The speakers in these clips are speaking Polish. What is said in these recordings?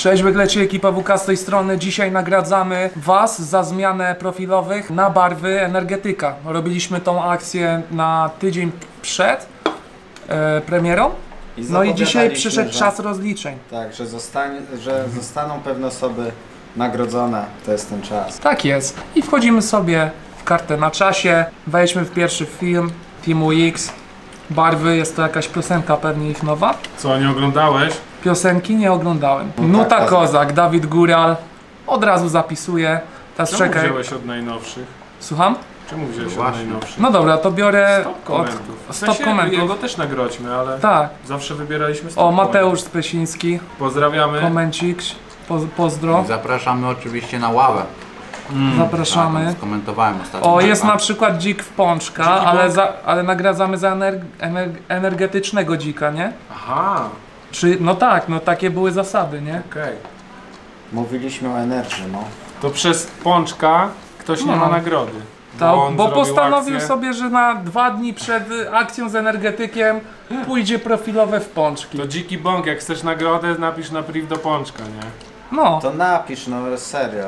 Cześć, wygleci ekipa WK z tej strony. Dzisiaj nagradzamy Was za zmianę profilowych na barwy energetyka. Robiliśmy tą akcję na tydzień przed premierą. No i dzisiaj przyszedł czas rozliczeń. Tak, że zostaną pewne osoby nagrodzone, to jest ten czas. Tak jest. I wchodzimy sobie w kartę na czasie. Wejdźmy w pierwszy film Teamu X. Barwy, jest to jakaś piosenka, pewnie ich nowa. Co, nie oglądałeś? Piosenki nie oglądałem. No Nuta tak, Kozak, Dawid Góral. Od razu zapisuję. Teraz Czemu czekaj. wziąłeś od najnowszych? Słucham? Czemu wziąłeś No od właśnie. najnowszych? No dobra, to biorę Stop komentów. W stop sensie, komentów. Jego też nagrodźmy, ale Tak. zawsze wybieraliśmy stop O, Mateusz komentów. Spesiński. Pozdrawiamy. Komencik. Pozdro. Zapraszamy oczywiście na ławę. Zapraszamy. Skomentowałem ostatnio. O, jest na przykład dzik w pączka, Dziki ale nagradzamy za energetycznego dzika, nie? Aha, Czy, no tak, no takie były zasady, nie? okej. Mówiliśmy o energii, no. To przez pączka ktoś nie No. ma nagrody. Bo zrobił postanowił akcję. sobie, że na 2 dni przed akcją z energetykiem pójdzie profilowe w pączki. To dziki bąk, jak chcesz nagrodę, napisz na priv do pączka, nie? No, To napisz, no serio.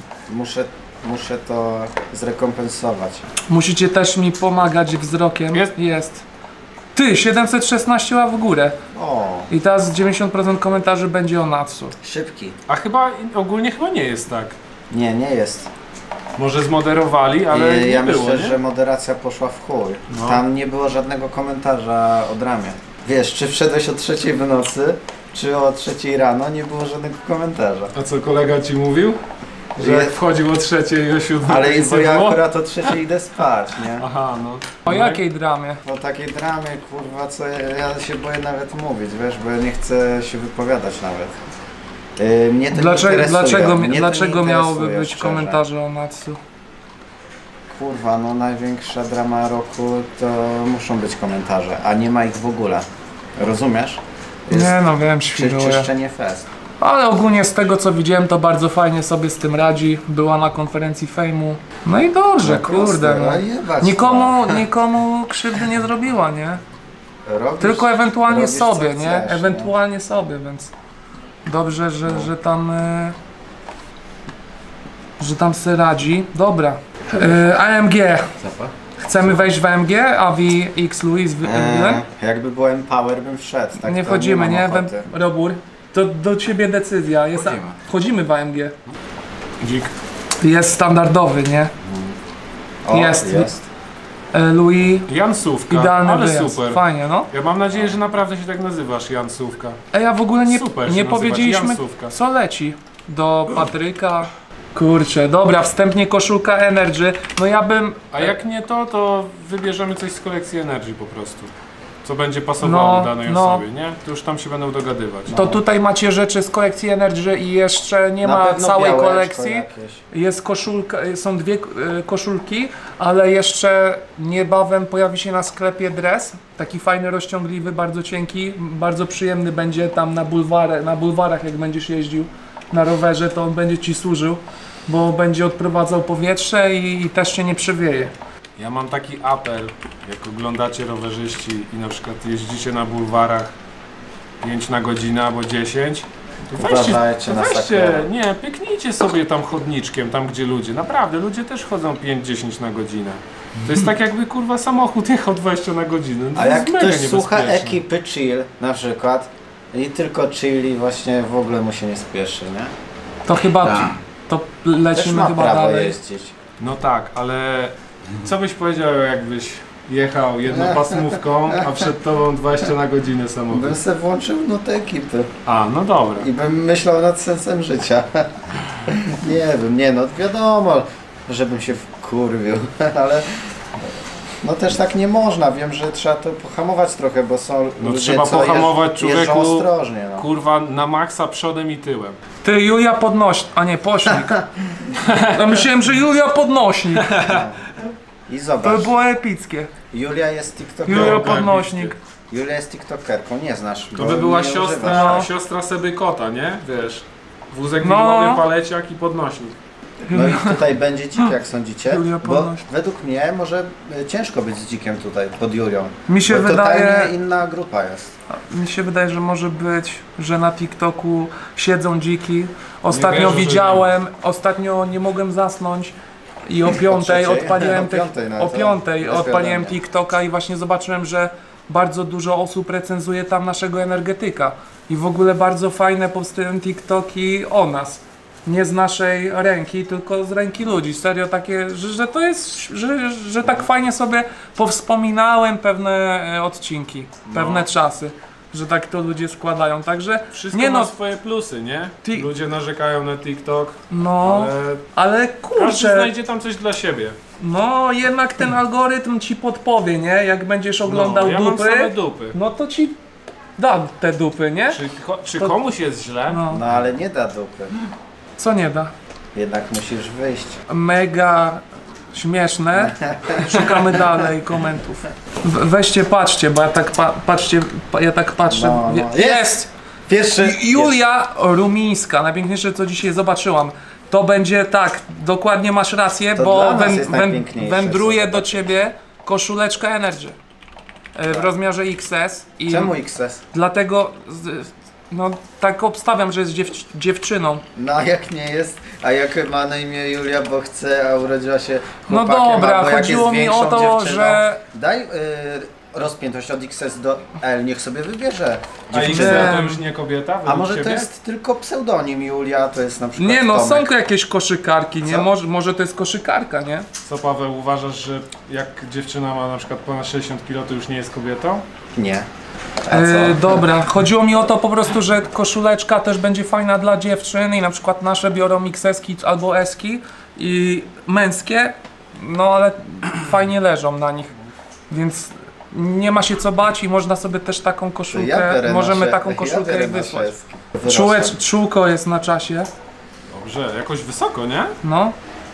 Muszę to zrekompensować. musicie też mi pomagać wzrokiem. Jest. Ty, 716 łap w górę. O, I teraz 90% komentarzy będzie o Natsu. szybki. A chyba ogólnie nie jest tak. Nie jest. Może zmoderowali, ale nie Ja było, myślę, nie? że moderacja poszła w chuj. No. Tam nie było żadnego komentarza od ramię. Wiesz, czy wszedłeś o 3 w nocy, czy o 3 rano, nie było żadnego komentarza. A co, kolega ci mówił? Że Je- wchodził o 3 i o 7. Ale nic bo nie ja było? akurat o 3 idę spać, nie? Aha, no. O jakiej dramie? O takiej dramie, kurwa, co ja się boję nawet mówić, wiesz, bo ja nie chcę się wypowiadać nawet. Mnie to nie interesuje. Dlaczego nie miałoby interesuje, być szczerze. komentarze o Natsu? Kurwa, no największa drama roku to muszą być komentarze, a nie ma ich w ogóle. Rozumiesz? Nie no, wiem, świruję. Czyszczenie fest. Ale ogólnie z tego co widziałem, to bardzo fajnie sobie z tym radzi. Była na konferencji fejmu. No i dobrze, kurde. No. Nikomu krzywdy nie zrobiła, nie? Tylko ewentualnie robisz, sobie, co nie? chcesz, Ewentualnie sobie, więc dobrze, że tam se radzi. Dobra. AMG. Zapach? Chcemy wejść w AMG? Avi X Louis w AMG? Jakby był Empower, bym wszedł. Tak, Nie to wchodzimy, nie? mam ochoty. Robór. To do ciebie decyzja. Wchodzimy w AMG. Dzik. Jest standardowy, nie? O, Jest. jest. Louis, Jansówka, idealny ale wyjazd. super. Fajnie, no. Ja mam nadzieję, że naprawdę się tak nazywasz, Jansówka. Ja w ogóle Super nie się nazywać, powiedzieliśmy, Jansówka. co leci do Patryka. Kurczę, dobra, wstępnie koszulka Energy. No ja bym... A jak nie to wybierzemy coś z kolekcji Energy po prostu. Co będzie pasowało No, danej no. osobie, nie? To już tam się będą dogadywać. To tutaj macie rzeczy z kolekcji Energy i jeszcze nie Na ma pewno całej białeczko kolekcji. jakieś. Jest koszulka, są 2 koszulki, ale jeszcze niebawem pojawi się na sklepie dres. Taki fajny, rozciągliwy, bardzo cienki, bardzo przyjemny będzie tam na bulwarach, jak będziesz jeździł na rowerze, to on będzie ci służył, bo będzie odprowadzał powietrze i też się nie przewieje. Ja mam taki apel, jak oglądacie rowerzyści i na przykład jeździcie na bulwarach 5 na godzinę albo 10, to Uważajcie na sakrę. nie, pieknijcie sobie tam chodniczkiem, tam gdzie ludzie, naprawdę, ludzie też chodzą 5-10 na godzinę. To jest tak jakby kurwa samochód jechał 20 na godzinę. To A jest jak mega ktoś słucha niebezpieczne. ekipy chill na przykład i tylko chill i właśnie w ogóle mu się nie spieszy, nie? To chyba, Tak. to Też lecimy ma chyba prawo dalej. jeździć. No tak, ale co byś powiedział, jakbyś jechał jednopasmówką, a przed tobą 20 na godzinę samochód? Bym se włączył nutę ekipy A, no dobra. i bym myślał nad sensem życia. Nie wiem, nie no wiadomo, żebym się wkurwił, ale no też tak nie można. Wiem, że trzeba to pohamować trochę, bo są No ludzie, trzeba co pohamować, jeżdżą człowieku. ostrożnie. No. Kurwa, na maksa przodem i tyłem. Ty, Julia Podnośnik, a nie Pośnik. Ja myślałem, że Julia Podnośnik. I To zobacz, by było epickie. Julia jest tiktokerką. Julia Okej, Podnośnik. Julia jest tiktokerką, nie znasz. To bo by była nie siostra, używasz. siostra Seby Kota, nie? Wiesz, wózek No. winylowy, paleciak i podnośnik. No i tutaj będzie dzik, jak sądzicie? Julia Bo Ponoś. według mnie może ciężko być z dzikiem tutaj, pod Julią. Mi się Bo wydaje, totalnie inna grupa jest. że może być, że na TikToku siedzą dziki. Ostatnio wierzę, że widziałem, ostatnio nie mogłem zasnąć i o 5 trzeciej? odpaliłem, O piątej nawet, o 5 bez odpaliłem wiadomo. TikToka i właśnie zobaczyłem, że bardzo dużo osób recenzuje tam naszego energetyka. I w ogóle bardzo fajne powstają TikToki o nas. Nie z naszej ręki, tylko z ręki ludzi. Serio takie, że to jest, że tak fajnie sobie powspominałem pewne odcinki, pewne czasy, że tak to ludzie składają. Także Wszystko nie ma no, swoje plusy, nie? Ti- Ludzie narzekają na TikTok, no, ale każdy kurczę, znajdzie tam coś dla siebie. no jednak ten algorytm ci podpowie, nie? Jak będziesz oglądał ja mam same dupy, dupy. no to ci da te dupy, nie? Czy To- komuś jest źle? No, No ale nie da dupy. co nie da? Jednak musisz wyjść. Mega śmieszne. Szukamy dalej komentów. Weźcie, patrzcie, bo ja tak ja tak patrzę. No, no. Jest! Pierwszy. Julia Rumińska, najpiękniejsze co dzisiaj zobaczyłam. To będzie tak, dokładnie masz rację, To bo dla nas jest najpiękniejsze, wędruje co do ciebie koszuleczka Energy w rozmiarze XS i Czemu XS? dlatego no tak obstawiam, że jest dziewczyną. No a jak nie jest, a jak ma na imię Julia, bo chce, a urodziła się No chłopakiem, dobra, albo jak chodziło jest mi większą o to, dziewczyną, że daj rozpiętość od XS do L, niech sobie wybierze. A dziewczynę. to już nie kobieta? A według może to ciebie? jest tylko pseudonim Julia, to jest na przykład nie no, są Tomek. tu jakieś koszykarki, nie? Co? Może to jest koszykarka, nie? Co Paweł, uważasz, że jak dziewczyna ma na przykład ponad 60 kg, to już nie jest kobietą? Nie. A co? Dobra, chodziło mi o to po prostu, że koszuleczka też będzie fajna dla dziewczyn i na przykład nasze biorą XS-ki albo S-ki i męskie, no ale fajnie leżą na nich, więc nie ma się co bać i można sobie też taką To koszulkę, ja biorę możemy nasze, taką ja koszulkę biorę wysłać. nasze Czółko jest na czasie, Dobrze, jakoś wysoko, nie? no.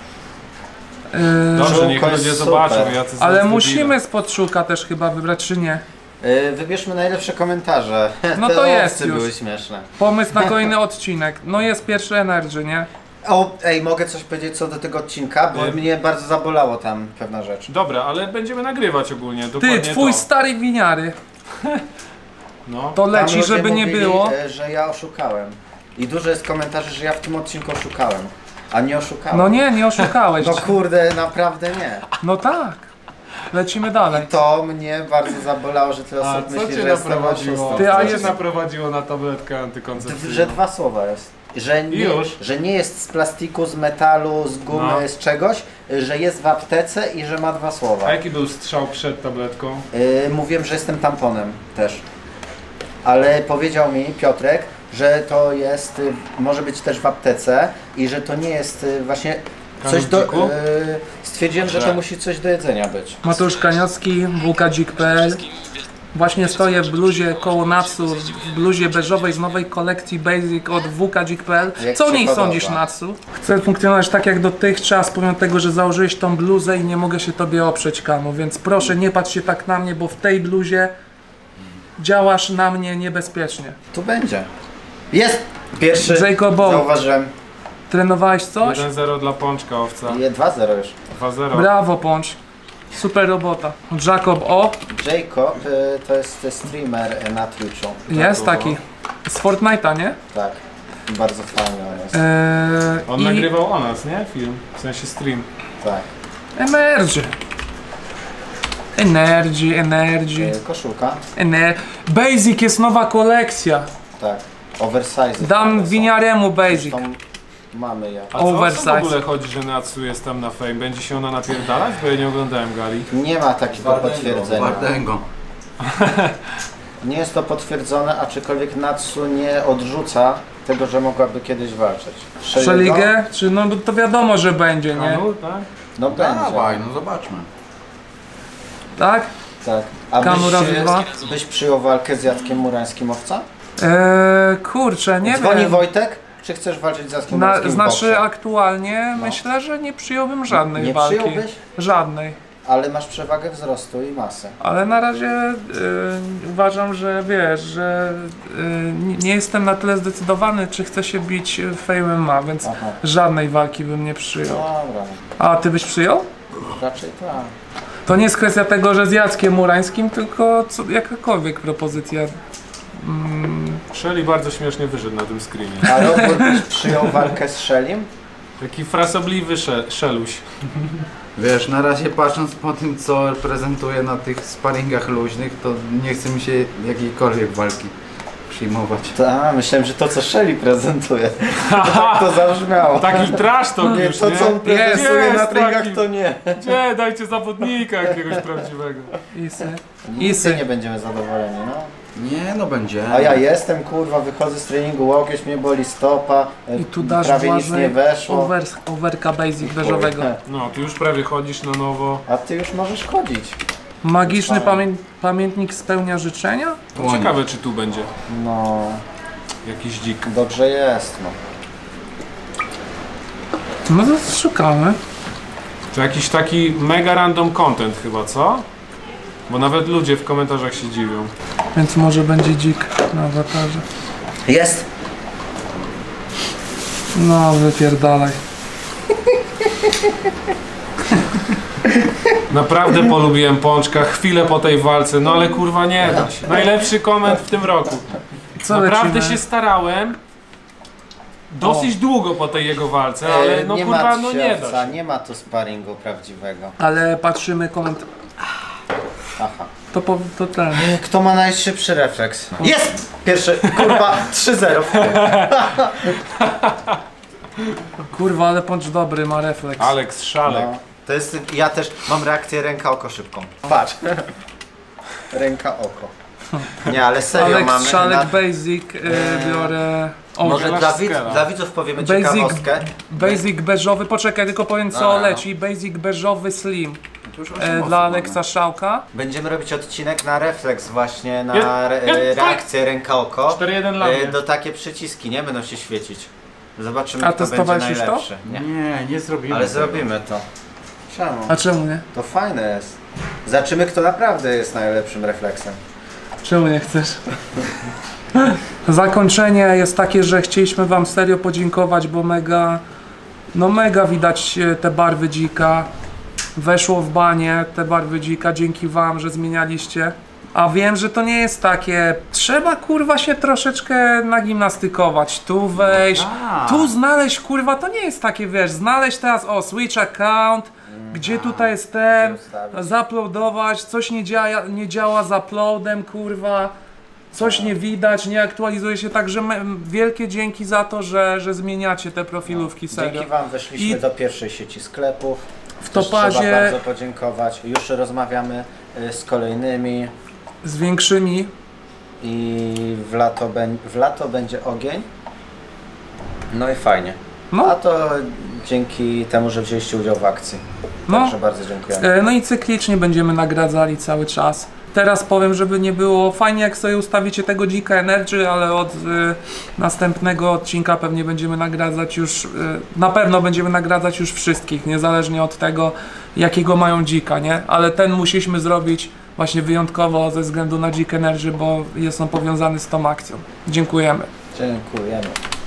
Dobrze, Czółko niech jest ludzie super. zobaczą, jacy są Ale debile. musimy spod czółka też chyba wybrać, czy nie? Wybierzmy najlepsze komentarze. No Te to jest owcy już. były śmieszne. Pomysł na kolejny odcinek. No jest pierwszy Energy, nie? O, ej, mogę coś powiedzieć co do tego odcinka, bo Nie. mnie bardzo zabolało tam pewna rzecz. Dobra, ale będziemy nagrywać ogólnie, Ty, dokładnie twój to. stary winiary, No. to Tam leci, ludzie żeby nie mówili, było. że ja oszukałem. I dużo jest komentarzy, że ja w tym odcinku oszukałem. A nie oszukałem. No nie oszukałeś. No kurde, naprawdę nie. No tak. Lecimy dalej. To mnie bardzo zabolało, że tyle A osób co myśli, cię że jestem naprowadziło? oszustą. Ty, a Co jest- cię naprowadziło na tabletkę antykoncepcyjną? Że dwa słowa jest. Już? Że nie jest z plastiku, z metalu, z gumy, No. z czegoś, że jest w aptece i że ma dwa słowa. A jaki był strzał przed tabletką? Mówiłem, że jestem tamponem też. Ale powiedział mi Piotrek, że to jest, może być też w aptece i że to nie jest właśnie coś do... Kandziku? Stwierdziłem, że to musi coś do jedzenia być. Mateusz Kaniowski, wkadzik.pl. Właśnie stoję w bluzie koło Natsu, w bluzie beżowej z nowej kolekcji Basic od wkadzik.pl. Jak Co o się niej podoba? sądzisz, Natsu? Chcę funkcjonować tak jak dotychczas, pomimo tego, że założyłeś tą bluzę i nie mogę się tobie oprzeć, Kanu, więc proszę nie patrz się tak na mnie, bo w tej bluzie działasz na mnie niebezpiecznie. Tu będzie. Jest! Pierwszy, Jacob Bow. zauważyłem. Trenowałeś coś? 1-0 dla Pączka, owca. 2-0 już. 2-0. Brawo, Pącz. Super robota. Jacob O. Jacob to jest streamer na Twitchu. Jest taki. Z Fortnite'a, nie? Tak. Bardzo fajny on jest. On nagrywał o nas, nie? Film. W sensie stream. Tak. Energy. Koszulka. Basic jest nowa kolekcja. Tak. Oversize. Dam winiaremu Basic. Zresztą mamy je. A co w Oversize. ogóle chodzi, że Natsu jest tam na fame? Będzie się ona napierdalać? Bo ja nie oglądałem gali. Nie ma takiego potwierdzenia. Bardęgo. Nie jest to potwierdzone, aczkolwiek Natsu nie odrzuca tego, że mogłaby kiedyś walczyć. Szeligę? Czy no to wiadomo, że będzie, nie? Kanu, tak? No będzie. Dawaj, no zobaczmy. Tak? Tak. A Kanu razy dwa? byś przyjął walkę z Jackiem Murańskim Owca? Kurczę, nie Dzwoni wiem. Wojtek? Czy chcesz walczyć z Jackiem Murańskim w Znaczy boksie? aktualnie myślę, że nie przyjąłbym żadnej Nie walki. przyjąłbyś? Żadnej. ale masz przewagę wzrostu i masy. Ale na razie uważam, że wiesz, że nie jestem na tyle zdecydowany, czy chcę się bić w Fame MMA, więc Aha. żadnej walki bym nie przyjął. Dobra, A ty byś przyjął? raczej tak. To nie jest kwestia tego, że z Jackiem Murańskim, tylko jakakolwiek propozycja. Shelly bardzo śmiesznie wyszedł na tym screenie. A Robert byś przyjął walkę z Shellim? Taki frasobliwy szeluś. Wiesz, na razie patrząc po tym, co prezentuje na tych sparingach luźnych, to nie chce mi się jakiejkolwiek walki przyjmować. Tak, myślałem, że to co Shelly prezentuje. Tak to zabrzmiało. Taki trash to Nie, już, to nie? co on prezentuje Jest na tringach taki. to nie. Gdzie? Dajcie zawodnika jakiegoś prawdziwego. Nigdy nie będziemy zadowoleni, no. Nie, no będzie. A ja jestem, kurwa, wychodzę z treningu, łokieć mnie boli stopa, I tu dasz prawie nic nie weszło. overka basic beżowego. No, ty już prawie chodzisz na nowo. A ty już możesz chodzić. Magiczny Fajnie. pamiętnik spełnia życzenia? To ciekawe, czy tu będzie No, jakiś dzik. dobrze jest, no. No to szukamy. To jakiś taki mega random content chyba, co? Bo nawet ludzie w komentarzach się dziwią. Więc może będzie dzik na awatarze. Jest! No wypierdalaj. Naprawdę polubiłem Pączka chwilę po tej walce, no ale kurwa nie da się. Najlepszy koment w tym roku. Co Naprawdę lecimy? się starałem. Dosyć długo po tej jego walce, ale no nie kurwa, martw no się, nie da owca, się. nie ma tu sparingu prawdziwego. Ale patrzymy koment... Aha. To ten. Kto ma najszybszy refleks? Jest! Pierwszy, kurwa, 3-0. Kurwa, ale Pącz dobry, ma refleks. Aleks Szalek. No, to jest, ja też mam reakcję ręka-oko szybką. Patrz. Ręka-oko. Nie, ale serio Alex mamy... Szalek Basic, biorę... O, Może Żelasz dla Skela. widzów powiemy Basic, ciekawostkę. basic beżowy, poczekaj, tylko powiem co Dobra, no. leci. Basic beżowy slim To już 8 dla osób Aleksa Szałka. Będziemy robić odcinek na refleks właśnie, na Jest, reakcję ręka-oko. 4-1 dla mnie. Do takie przyciski, nie? Będą się świecić. Zobaczymy, A kto będzie testowałeś już to? najlepszy. mamy. Nie zrobimy Ale tego. zrobimy to. Czemu? A czemu nie? To fajne jest. Zobaczymy, kto naprawdę jest najlepszym refleksem. Czemu nie chcesz? Zakończenie jest takie, że chcieliśmy wam serio podziękować, bo mega widać te barwy dzika. Weszło w banie te barwy dzika, dzięki wam, że zmienialiście. A wiem, że to nie jest takie, trzeba kurwa się troszeczkę nagimnastykować, tu wejść, tak. tu znaleźć kurwa, to nie jest takie, wiesz, znaleźć teraz, o, switch account, gdzie tutaj jest ten, zaploadować, coś nie działa z uploadem, kurwa, coś nie widać, nie aktualizuje się, także wielkie dzięki za to, że zmieniacie te profilówki, serio. Dzięki wam weszliśmy I- do pierwszej sieci sklepów. W Też topazie trzeba bardzo podziękować. Już rozmawiamy z kolejnymi z większymi, i w lato będzie ogień. No i fajnie. no, A to dzięki temu, że wzięliście udział w akcji. no. Także bardzo dziękujemy. No i cyklicznie będziemy nagradzali cały czas. Teraz powiem, żeby nie było fajnie, jak sobie ustawicie tego dzika Energy, ale od następnego odcinka pewnie będziemy nagradzać już, na pewno będziemy nagradzać już wszystkich, niezależnie od tego, jakiego mają dzika, nie? Ale ten musieliśmy zrobić właśnie wyjątkowo ze względu na Dzik Energy, bo jest on powiązany z tą akcją. Dziękujemy. Dziękujemy.